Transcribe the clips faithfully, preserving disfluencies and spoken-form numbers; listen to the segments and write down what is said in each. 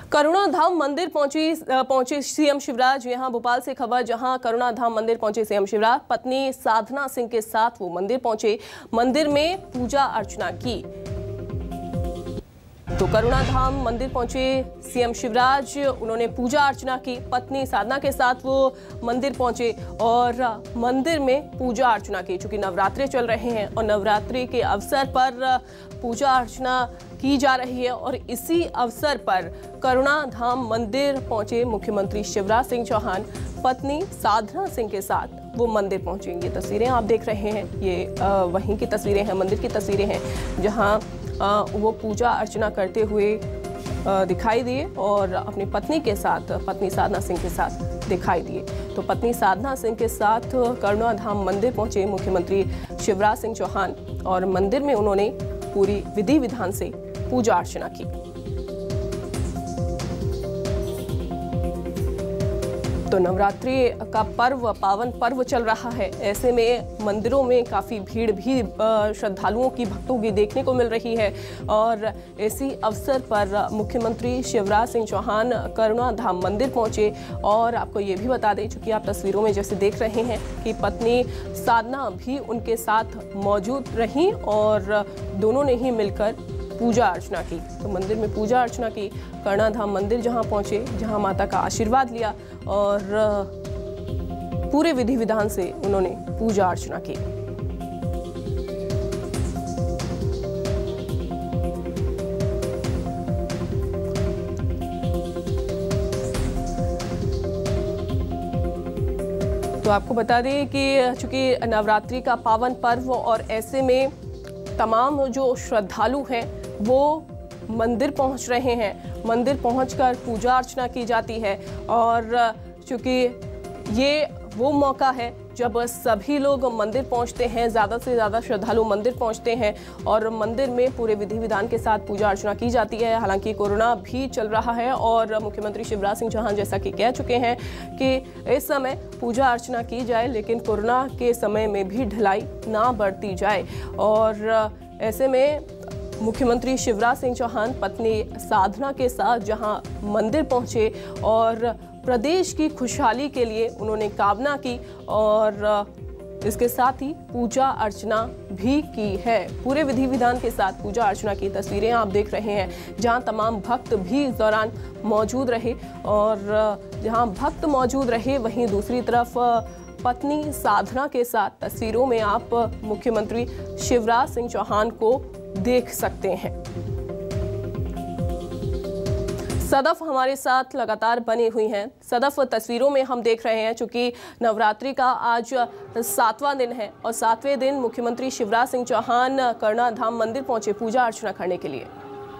करुणा धाम मंदिर पहुंची पहुंचे सीएम शिवराज। यहां भोपाल से खबर, जहां करुणा धाम मंदिर पहुंचे सीएम शिवराज, पत्नी साधना सिंह के साथ वो मंदिर पहुंचे, मंदिर में पूजा अर्चना की। तो करुणा धाम मंदिर पहुंचे सीएम शिवराज, उन्होंने पूजा अर्चना की, पत्नी साधना के साथ वो मंदिर पहुंचे और मंदिर में पूजा अर्चना की। चूंकि नवरात्रि चल रहे हैं और नवरात्रि के अवसर पर पूजा अर्चना की जा रही है और इसी अवसर पर करुणा धाम मंदिर पहुंचे मुख्यमंत्री शिवराज सिंह चौहान, पत्नी साधना सिंह के साथ वो मंदिर पहुंचे। ये तस्वीरें आप देख रहे हैं, ये वहीं की तस्वीरें हैं, मंदिर की तस्वीरें हैं, जहां वो पूजा अर्चना करते हुए दिखाई दिए और अपनी पत्नी के साथ, पत्नी साधना सिंह के साथ दिखाई दिए। तो पत्नी साधना सिंह के साथ करुणा धाम मंदिर पहुंचे मुख्यमंत्री शिवराज सिंह चौहान और मंदिर में उन्होंने पूरी विधि विधान से पूजा अर्चना की। तो नवरात्रि का पर्व, पावन पर्व चल रहा है, ऐसे में मंदिरों में काफ़ी भीड़ भी श्रद्धालुओं की, भक्तों की देखने को मिल रही है और इसी अवसर पर मुख्यमंत्री शिवराज सिंह चौहान करुणा धाम मंदिर पहुंचे। और आपको ये भी बता दें, चूँकि आप तस्वीरों में जैसे देख रहे हैं कि पत्नी साधना भी उनके साथ मौजूद रहीं और दोनों ने ही मिलकर पूजा अर्चना की। तो मंदिर में पूजा अर्चना की, करुणा धाम मंदिर जहां पहुंचे, जहां माता का आशीर्वाद लिया और पूरे विधि विधान से उन्होंने पूजा अर्चना की। तो आपको बता दें कि चूंकि नवरात्रि का पावन पर्व और ऐसे में तमाम जो श्रद्धालु हैं वो मंदिर पहुंच रहे हैं, मंदिर पहुंचकर पूजा अर्चना की जाती है और चूंकि ये वो मौका है जब सभी लोग मंदिर पहुंचते हैं, ज़्यादा से ज़्यादा श्रद्धालु मंदिर पहुंचते हैं और मंदिर में पूरे विधि विधान के साथ पूजा अर्चना की जाती है। हालांकि कोरोना भी चल रहा है और मुख्यमंत्री शिवराज सिंह चौहान जैसा कि कह चुके हैं कि इस समय पूजा अर्चना की जाए, लेकिन कोरोना के समय में भी ढिलाई ना बरती जाए। और ऐसे में मुख्यमंत्री शिवराज सिंह चौहान पत्नी साधना के साथ जहां मंदिर पहुंचे और प्रदेश की खुशहाली के लिए उन्होंने कामना की और इसके साथ ही पूजा अर्चना भी की है। पूरे विधि विधान के साथ पूजा अर्चना की तस्वीरें आप देख रहे हैं, जहां तमाम भक्त भी इस दौरान मौजूद रहे और जहां भक्त मौजूद रहे वहीं दूसरी तरफ पत्नी साधना के साथ तस्वीरों में आप मुख्यमंत्री शिवराज सिंह चौहान को देख सकते हैं। सदफ हमारे साथ लगातार बनी हुई हैं। सदफ, तस्वीरों में हम देख रहे हैं चूंकि नवरात्रि का आज सातवां दिन है और सातवें दिन मुख्यमंत्री शिवराज सिंह चौहान करुणा धाम मंदिर पहुंचे पूजा अर्चना करने के लिए।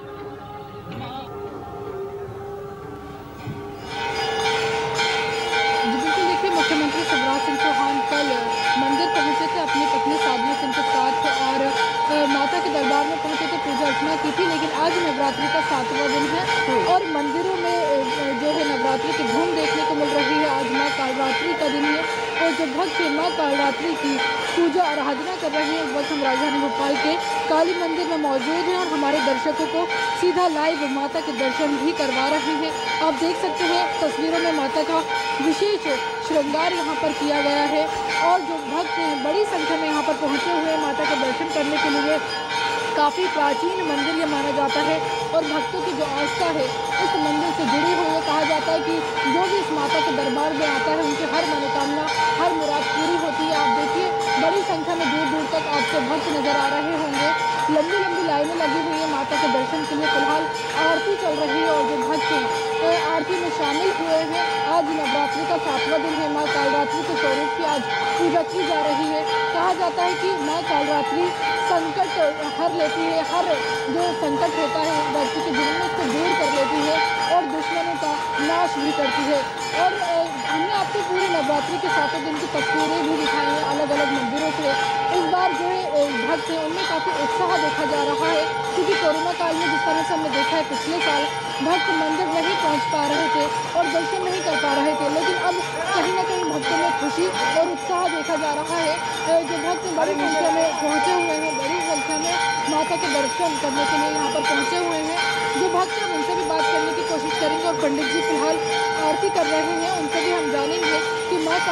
मुख्यमंत्री शिवराज सिंह चौहान कल मंदिर पहुंचे थे अपनी पत्नी साधना सिंह के साथ और माता के दरबार में पहुंचे थे, पूजा अर्चना की थी। लेकिन आज नवरात्रि का सातवां दिन है और मंदिरों में जो है नवरात्रि की धूम देखने को मिल रही है। आज माँ कालरात्रि का दिन है और जो भक्त माँ कालरात्रि की पूजा आराधना कर रहे हैं, उस वक्त हम राजधानी भोपाल के काली मंदिर में मौजूद हैं और हमारे दर्शकों को सीधा लाइव माता के दर्शन भी करवा रहे हैं। आप देख सकते हैं तस्वीरों में माता का विशेष श्रृंगार यहाँ पर किया गया है और जो भक्त हैं बड़ी संख्या में यहाँ पर पहुँचे हुए हैं माता के दर्शन करने के लिए। काफ़ी प्राचीन मंदिर ये माना जाता है और भक्तों की जो आस्था है इस मंदिर से जुड़ी हुई है। कहा जाता है कि जो भी इस माता के दरबार में आता है उनकी हर मनोकामना, हर मुराद पूरी होती है। आप देखिए बड़ी संख्या में दूर दूर तक आपको भक्त नजर आ रहे होंगे, लंबी लंबी लाइनें लगी हुई है माता के दर्शन के लिए। फिलहाल आरती चल रही है और जो भक्त हैं तो आरती में शामिल हुए हैं। आज नवरात्रि का सातवां दिन है, माँ कालरात्रि के स्वरूप की आज पूजा की जा रही है। कहा जाता है कि माँ कालरात्रि संकट हर लेती है, हर जो संकट होता है व्यक्ति के जीवन में उसको दूर कर लेती है और दुश्मनों का नाश भी करती है। और हमने आपको पूरे नवरात्रि के सातों दिन की तस्वीरें भी दिखाई हैं अलग अलग मंदिरों से। इस बार जो है भक्त हैं उनमें काफ़ी उत्साह देखा जा रहा है क्योंकि कोरोना काल में जिस तरह से हमने देखा है पिछले साल भक्त मंदिर नहीं पहुंच पा रहे थे और दर्शन नहीं कर पा रहे थे, लेकिन अब कहीं ना कहीं भक्तों में खुशी और उत्साह देखा जा रहा है। जो भक्त बड़ी संख्या में पहुंचे हुए हैं, बड़ी संख्या में माता के दर्शन करने के लिए यहाँ पर पहुंचे हुए हैं। जो भक्त हैं उनसे भी बात करने की कोशिश करेंगे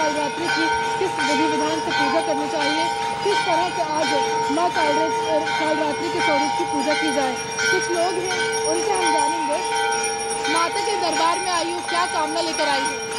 कालरात्रि की किस विधि विधान से पूजा करनी चाहिए, किस तरह से आज माँ कालरात्रि के स्वरूप की पूजा की जाए। कुछ लोग हैं, उनसे हम जानेंगे। माता के दरबार में आई हो, क्या कामना लेकर आई हो?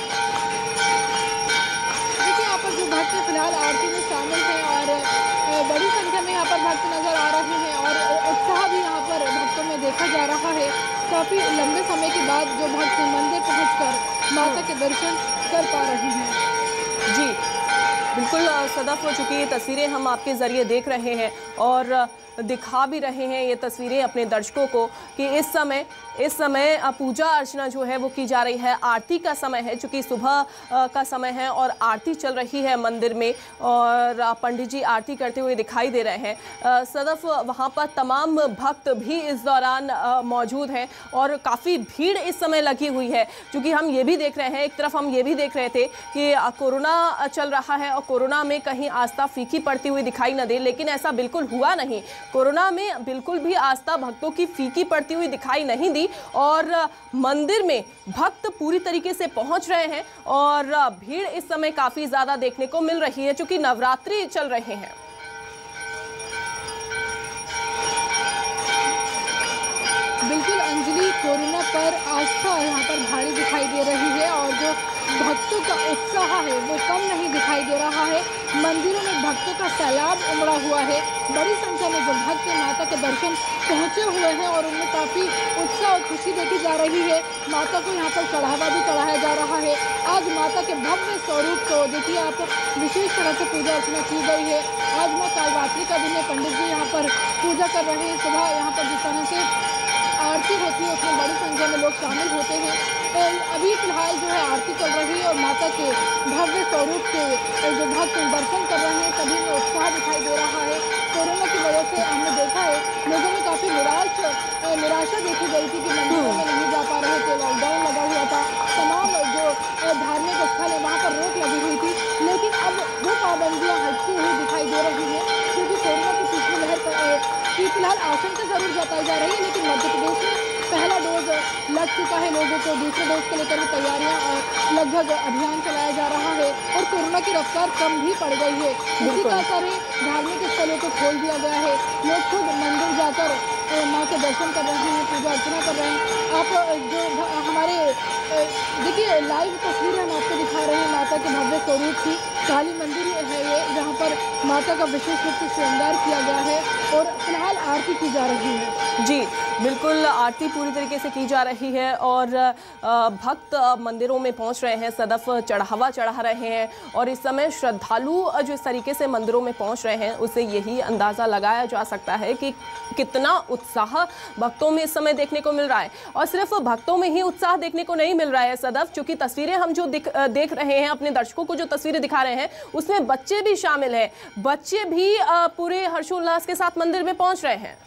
देखिए यहाँ पर जो भक्त फिलहाल आरती में शामिल हैं और बड़ी संख्या में यहाँ पर भक्त नजर आ रहे हैं और उत्साह भी यहाँ पर भक्तों में देखा जा रहा है। काफी लंबे समय के बाद जो भक्त मंदिर पहुंचकर माता के दर्शन कर पा रहे हैं। जी बिल्कुल सदफ, हो चुकी तस्वीरें हम आपके ज़रिए देख रहे हैं और दिखा भी रहे हैं ये तस्वीरें अपने दर्शकों को कि इस समय इस समय पूजा अर्चना जो है वो की जा रही है। आरती का समय है, चूँकि सुबह का समय है और आरती चल रही है मंदिर में और पंडित जी आरती करते हुए दिखाई दे रहे हैं। सदफ, वहाँ पर तमाम भक्त भी इस दौरान मौजूद हैं और काफ़ी भीड़ इस समय लगी हुई है। क्योंकि हम ये भी देख रहे हैं, एक तरफ हम ये भी देख रहे थे कि कोरोना चल रहा है और कोरोना में कहीं आस्था फीकी पड़ती हुई दिखाई न दे, लेकिन ऐसा बिल्कुल हुआ नहीं। कोरोना में बिल्कुल भी आस्था भक्तों की फीकी पड़ती हुई दिखाई नहीं दी और मंदिर में भक्त पूरी तरीके से पहुंच रहे हैं और भीड़ इस समय काफी ज्यादा देखने को मिल रही है, क्योंकि नवरात्रि चल रहे हैं। बिल्कुल अंजलि, कोरोना पर आस्था यहाँ पर भारी दिखाई दे रही है और जो भक्तों का उत्साह है वो कम नहीं दिखाई दे रहा है। मंदिरों में भक्तों का सैलाब उमड़ा हुआ है। बड़ी संख्या में जो भक्त माता के दर्शन पहुंचे हुए हैं और उनमें काफ़ी उत्साह और खुशी देखी जा रही है। माता को यहाँ पर चढ़ावा भी चढ़ाया जा रहा है। आज माता के भव्य स्वरूप को देखिए आप, विशेष तरह से पूजा अर्चना की गई है। आज माँ कालरात्रि का दिन है, पंडित जी यहाँ पर पूजा कर रहे हैं। सुबह यहाँ पर जिस तरह से आरती होती है उसमें बड़ी संख्या में लोग शामिल होते हैं। अभी फिलहाल जो है आरती चल रही है और माता के भव्य स्वरूप के जो भक्त दर्शन कर रहे हैं, सभी में उत्साह दिखाई दे रहा है। कोरोना की वजह से हमने देखा है लोगों में काफ़ी निराश निराशा देखी गई थी कि मंदिरों में नहीं जा पा रहे थे, लॉकडाउन लगा हुआ था, तमाम जो धार्मिक स्थल है वहाँ पर रोक लगी हुई थी। लेकिन अब वो पाबंदियाँ हटती हुई दिखाई दे रही हैं, क्योंकि कोरोना की तीसरी लहर की फिलहाल आशंका जरूर जताई जा रही है। लेकिन मध्य प्रदेश में पहला डोज लग चुका है लोगों को, दूसरे डोज को लेकर तैयारियां लगभग अभियान चलाया जा रहा है और कोरोना की रफ्तार कम भी पड़ गई है। इसी का असर है, धार्मिक स्थलों को खोल दिया गया है। लोग खुद मंदिर जाकर माँ के दर्शन कर रहे हैं, पूजा अर्चना कर रहे हैं। आप जो हमारे देखिए लाइव तस्वीरें हम आपको दिखा रहे हैं माता के भव्य स्वरूप की। काली मंदिर है ये, जहाँ पर माता का विशेष रूप से श्रृंगार किया गया है और फिलहाल आरती की जा रही है। जी बिल्कुल, आरती पूरी तरीके से की जा रही है और भक्त मंदिरों में पहुंच रहे हैं, सदफ चढ़ावा चढ़ा रहे हैं और इस समय श्रद्धालु जो इस तरीके से मंदिरों में पहुंच रहे हैं उससे यही अंदाज़ा लगाया जा सकता है कि कितना उत्साह भक्तों में इस समय देखने को मिल रहा है। और सिर्फ भक्तों में ही उत्साह देखने को नहीं मिल रहा है सदफ, क्योंकि तस्वीरें हम जो देख रहे हैं, अपने दर्शकों को जो तस्वीरें दिखा रहे हैं उसमें बच्चे भी शामिल हैं। बच्चे भी पूरे हर्षोल्लास के साथ मंदिर में पहुंच रहे हैं।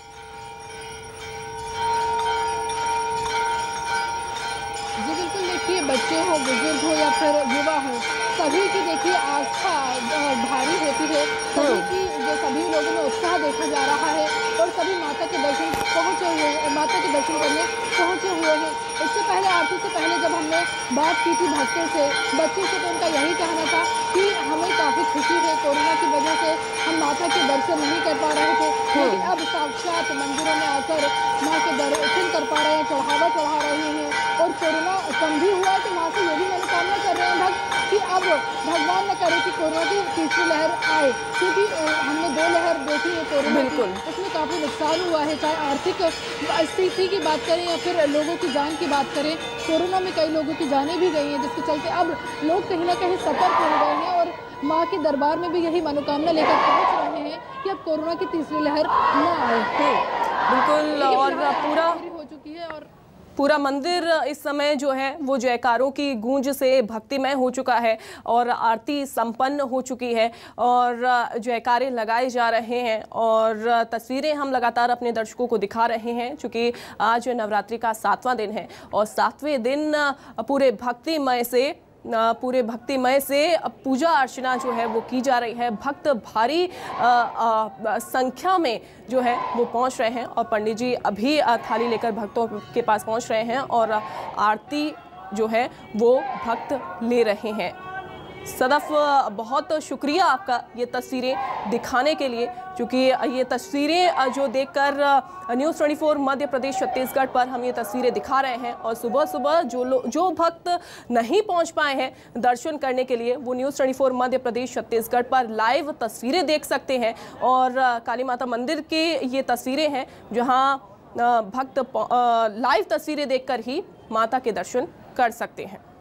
जी बिल्कुल, देखिए बच्चे हो, बुजुर्ग हो या फिर युवा हो, सभी की देखिए आस्था भारी होती है। सभी की जो सभी लोगों में उत्साह देखा जा रहा है और सभी माता के दर्शन पहुंचे हुए माता के दर्शन करने पहुंचे हुए हैं। इससे पहले आरती से पहले जब हमने बात की थी भक्तों से, बच्चों से, तो उनका यही कहना था कि हमें काफ़ी खुशी है, कोरोना की वजह से हम माता के दर्शन नहीं कर पा रहे थे, लेकिन अब साक्षात मंदिरों में आकर माँ के दर्शन कर पा रहे हैं, चढ़ावा चढ़ा रहे हैं और कोरोना कम भी हुआ है तो माँ से ये भी मनोकामना कर रहे हैं भक्त कि अब भगवान न करे कि कोरोना की तीसरी लहर आए, क्योंकि हमने दो लहर देखी है कोरोना की, उसमें काफ़ी नुकसान हुआ है। चाहे आर्थिक स्थिति की बात करें या फिर लोगों की जान की बात करें, कोरोना में कई लोगों की जानें भी गई हैं, जिसके चलते अब लोग कहीं ना कहीं सतर्क हो गए हैं और माँ के दरबार में भी यही मनोकामना लेकर पहुँच रहे हैं कि अब कोरोना की तीसरी लहर न आए। बिल्कुल, और पूरा हो चुकी है और पूरा मंदिर इस समय जो है वो जयकारों की गूंज से भक्तिमय हो चुका है और आरती संपन्न हो चुकी है और जयकारे लगाए जा रहे हैं और तस्वीरें हम लगातार अपने दर्शकों को दिखा रहे हैं, क्योंकि आज नवरात्रि का सातवां दिन है और सातवें दिन पूरे भक्तिमय से पूरे भक्तिमय से पूजा अर्चना जो है वो की जा रही है। भक्त भारी आ, आ, संख्या में जो है वो पहुंच रहे हैं और पंडित जी अभी थाली लेकर भक्तों के पास पहुंच रहे हैं और आरती जो है वो भक्त ले रहे हैं। सदफ, बहुत शुक्रिया आपका ये तस्वीरें दिखाने के लिए, क्योंकि ये तस्वीरें जो देखकर न्यूज़ चौबीस मध्य प्रदेश छत्तीसगढ़ पर हम ये तस्वीरें दिखा रहे हैं और सुबह सुबह जो लोग जो भक्त नहीं पहुंच पाए हैं दर्शन करने के लिए वो न्यूज़ चौबीस मध्य प्रदेश छत्तीसगढ़ पर लाइव तस्वीरें देख सकते हैं। और काली माता मंदिर की ये तस्वीरें हैं जहां भक्त लाइव तस्वीरें देखकर ही माता के दर्शन कर सकते हैं।